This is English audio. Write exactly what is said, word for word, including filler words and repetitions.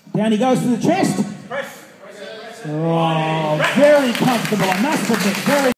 Down he goes to the chest. Press. Oh, very comfortable, I must admit, very